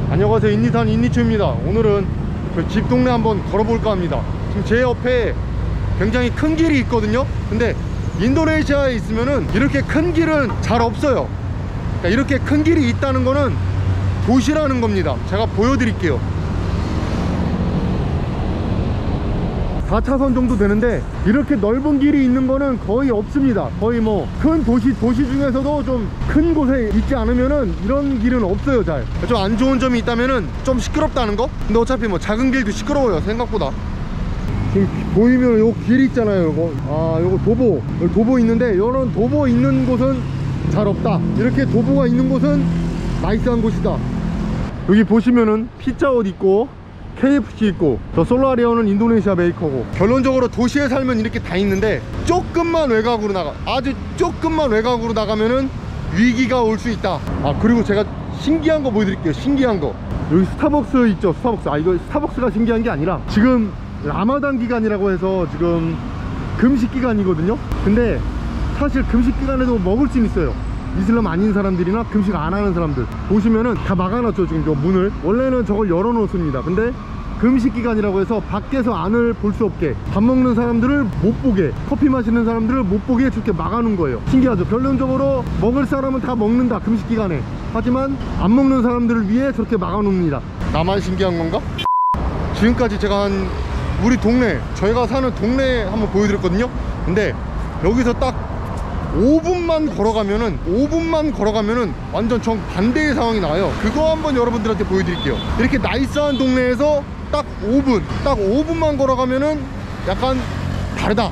안녕하세요, 인니산 인니초입니다. 오늘은 그 집 동네 한번 걸어볼까 합니다. 지금 제 옆에 굉장히 큰 길이 있거든요. 근데 인도네시아에 있으면은 이렇게 큰 길은 잘 없어요. 그러니까 이렇게 큰 길이 있다는 거는 도시라는 겁니다. 제가 보여드릴게요. 4차선 정도 되는데 이렇게 넓은 길이 있는 거는 거의 없습니다. 거의 뭐 큰 도시 중에서도 좀 큰 곳에 있지 않으면은 이런 길은 없어요. 잘 좀 안 좋은 점이 있다면은 좀 시끄럽다는 거. 근데 어차피 뭐 작은 길도 시끄러워요, 생각보다. 지금 보이면 요 길 있잖아요, 요거. 요거 도보 있는데, 이런 도보 있는 곳은 잘 없다. 이렇게 도보가 있는 곳은 나이스한 곳이다. 여기 보시면은 피자헛 있고 KFC 있고, 저 솔라리오는 인도네시아 메이커고, 결론적으로 도시에 살면 이렇게 다 있는데 조금만 외곽으로 아주 조금만 외곽으로 나가면은 위기가 올 수 있다. 그리고 제가 신기한 거 보여드릴게요. 신기한 거, 여기 스타벅스 있죠, 스타벅스. 이거 스타벅스가 신기한 게 아니라 지금 라마단 기간이라고 해서 지금 금식 기간이거든요. 근데 사실 금식 기간에도 먹을 수는 있어요. 이슬람 아닌 사람들이나 금식 안 하는 사람들 보시면은 다 막아놨죠, 지금 저 문을. 원래는 저걸 열어놓습니다. 근데 금식 기간이라고 해서 밖에서 안을 볼 수 없게, 밥 먹는 사람들을 못 보게, 커피 마시는 사람들을 못 보게 저렇게 막아놓은 거예요. 신기하죠. 결론적으로 먹을 사람은 다 먹는다, 금식 기간에. 하지만 안 먹는 사람들을 위해 저렇게 막아놓습니다. 나만 신기한 건가? 지금까지 제가 우리 동네, 저희가 사는 동네 한번 보여드렸거든요. 근데 여기서 딱 5분만 걸어가면은 완전 정반대의 상황이 나와요. 그거 한번 여러분들한테 보여드릴게요. 이렇게 나이스한 동네에서 딱 5분만 걸어가면은 약간 다르다.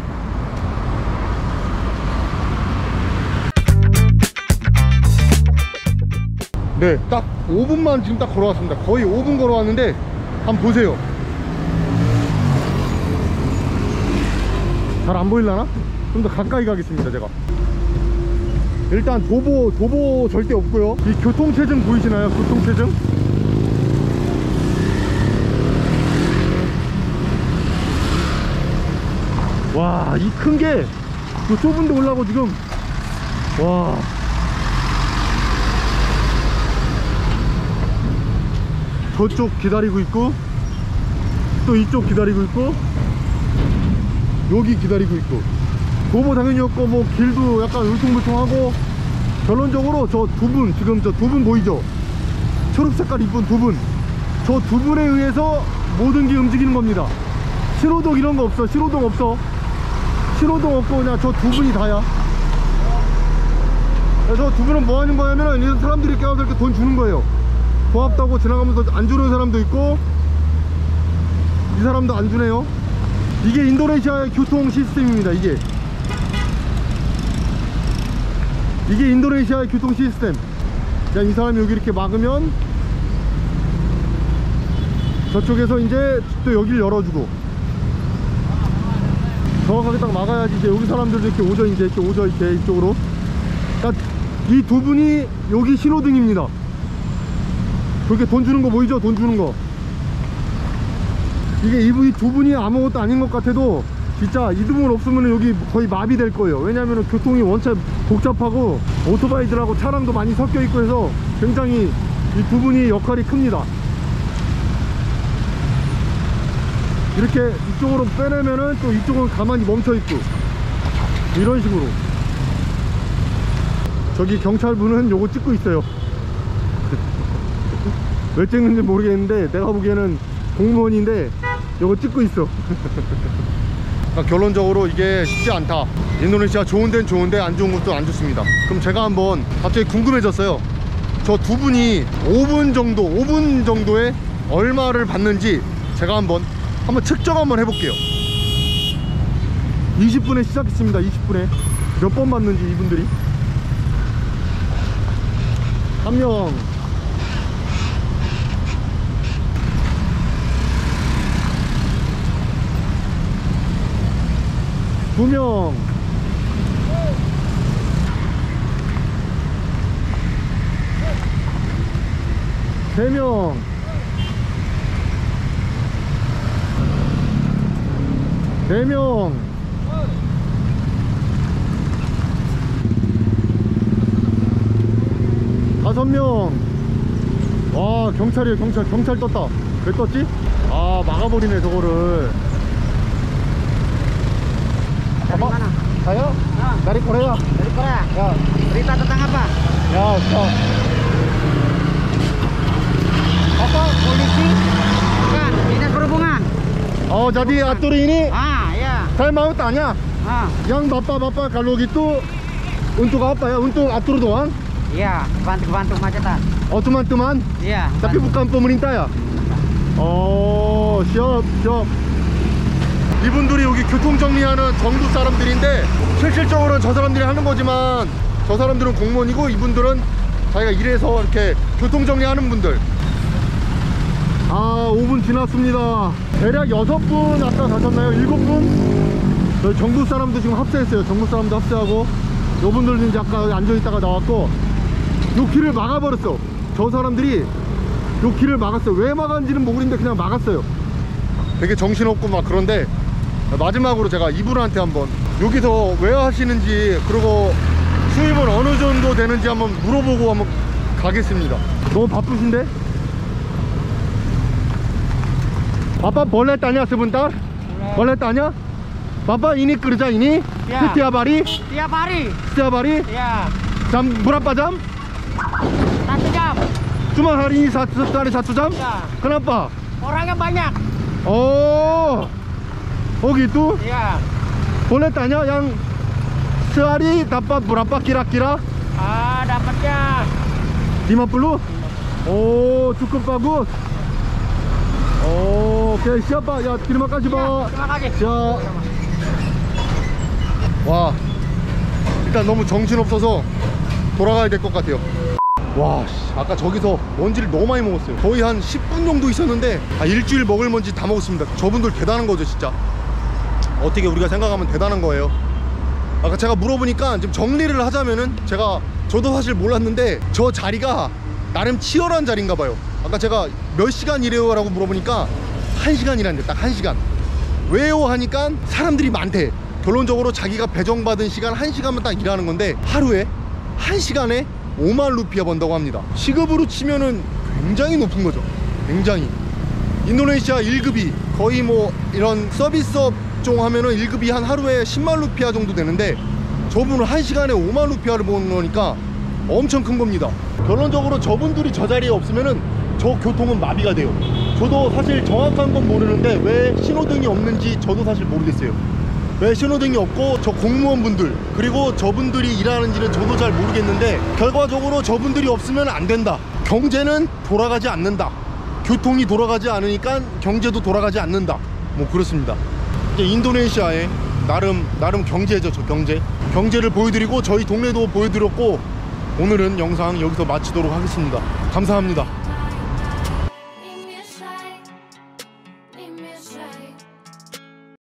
네, 딱 5분만 지금 딱 걸어왔습니다. 거의 5분 걸어왔는데 한번 보세요. 잘 안 보이려나? 좀 더 가까이 가겠습니다. 제가 일단 도보 절대 없고요. 이 교통체증 보이시나요? 교통체증. 와, 이 큰 게 이 좁은 데 올라가고 지금. 와, 저쪽 기다리고 있고, 또 이쪽 기다리고 있고, 여기 기다리고 있고. 도보 당연히 없고, 뭐 길도 약간 울퉁불퉁하고. 결론적으로 저 두 분, 지금 저 두 분 보이죠? 초록 색깔 이쁜 두 분, 저 두 분에 의해서 모든 게 움직이는 겁니다. 신호등 이런 거 없어. 신호등 없어. 신호등 없고 그냥 저 두 분이 다야. 저 두 분은 뭐 하는 거냐면은 사람들이 껴서 이렇게 돈 주는 거예요. 고맙다고 지나가면서 안 주는 사람도 있고, 이 사람도 안 주네요. 이게 인도네시아의 교통 시스템입니다. 이게 인도네시아의 교통 시스템. 그냥 이 사람이 여기 이렇게 막으면 저쪽에서 이제 또 여기를 열어주고, 정확하게 딱 막아야지 이제 여기 사람들도 이렇게 오죠. 이제 이렇게 오죠, 이렇게 이쪽으로. 그러니까 이 두 분이 여기 신호등입니다. 그렇게 돈 주는 거 보이죠? 돈 주는 거. 이게 이 두 분이 아무것도 아닌 것 같아도 진짜 이 두 분 없으면 여기 거의 마비될 거예요. 왜냐하면 교통이 원체 복잡하고 오토바이들하고 차량도 많이 섞여 있고 해서 굉장히 이 두 분이 역할이 큽니다. 이렇게 이쪽으로 빼내면은 또 이쪽은 가만히 멈춰 있고, 이런 식으로. 저기 경찰분은 요거 찍고 있어요. 왜 찍는지 모르겠는데 내가 보기에는 공무원인데 요거 찍고 있어. 그러니까 결론적으로 이게 쉽지 않다. 인도네시아 좋은 데는 좋은데 안 좋은 곳도 안 좋습니다. 그럼 제가 한번 갑자기 궁금해졌어요. 저 두 분이 5분 정도에 얼마를 받는지 제가 한번 측정 한번 해볼게요. 20분에 시작했습니다. 20분에 몇 번 받는지 이분들이. 한 명, 두 명, 세 명, 네 명, 다섯 명. 와, 아 경찰이에요. 경찰 떴다. 왜 떴지? 아 막아버리네 저거를. Dari mana? Saya dari Korea. Dari Korea. Ya. Berita tentang apa? Ya, Apa? Polisi? Bukan, dinas perhubungan. Oh, jadi atur ini Ah, ya. saya mau tanya, Ah, yang bapak-bapak kalau gitu untuk apa ya? Untuk atur doang? iya, bantu kemacetan. Oh, teman-teman? Iya. Tapi bukan pemerintah ya? Oh, siap. 이분들이 여기 교통 정리하는 정부 사람들인데 실질적으로는 저 사람들이 하는 거지만 저 사람들은 공무원이고 이분들은 자기가 일해서 이렇게 교통 정리하는 분들. 아 5분 지났습니다. 대략 6분 아까 가셨나요? 7분? 저희 정부 사람도 지금 합세했어요. 정부 사람도 합세하고 요분들도 이제 아까 앉아있다가 나왔고 요 길을 막아버렸어. 저 사람들이 요 길을 막았어요. 왜 막았는지는 모르겠는데 그냥 막았어요. 되게 정신없고 막 그런데 마지막으로 제가 이분한테 한번 여기서 왜 하시는지 그리고 수입은 어느 정도 되는지 한번 물어보고 한번 가겠습니다. 너무 바쁘신데? Bapak boleh tanya sebentar? Boleh tanya? Bapak ini kerja ini Ya. setiap hari? Tiap hari. Setiap hari? Iya. Jam berapa jam? 1 jam. Cuma hari ini satu hari 1 jam? Ya. Kenapa? Orangnya banyak. Oh gitu? Iya. Boleh tanya yang sehari dapat berapa kira-kira? Ah, dapatnya 50? Oh cukup bagus. Oke siap Pak. Ya terima kasih Iya, Pak. terima kasih. siap. 와 일단 너무 정신없어서 돌아가야 될 것 같아요. 와 아까 저기서 먼지를 너무 많이 먹었어요. 거의 한 10분 정도 있었는데 일주일 먹을 먼지 다 먹었습니다. 저분들 대단한 거죠 진짜. 어떻게 우리가 생각하면 대단한 거예요. 아까 제가 물어보니까 지금 정리를 하자면은 저도 사실 몰랐는데 저 자리가 나름 치열한 자리인가 봐요. 아까 제가 몇 시간 일해요 라고 물어보니까 1시간이라는데 딱 1시간. 왜요 하니까 사람들이 많대. 결론적으로 자기가 배정받은 시간 1시간만 딱 일하는 건데 하루에 1시간에 5만 루피아 번다고 합니다. 시급으로 치면은 굉장히 높은 거죠. 굉장히. 인도네시아 1급이 거의 뭐 이런 서비스업 종 하면은 1급이 한 하루에 10만 루피아 정도 되는데 저분은 1시간에 5만 루피아를 버는 거니까 엄청 큰 겁니다. 결론적으로 저분들이 저 자리에 없으면은 저 교통은 마비가 돼요. 저도 사실 정확한 건 모르는데 왜 신호등이 없는지 저도 사실 모르겠어요. 왜 신호등이 없고 저 공무원분들 그리고 저분들이 일하는지는 저도 잘 모르겠는데 결과적으로 저분들이 없으면 안 된다. 경제는 돌아가지 않는다. 교통이 돌아가지 않으니까 경제도 돌아가지 않는다. 뭐 그렇습니다. 이제 인도네시아의 나름 경제죠. 저 경제를 보여드리고 저희 동네도 보여드렸고 오늘은 영상 여기서 마치도록 하겠습니다. 감사합니다.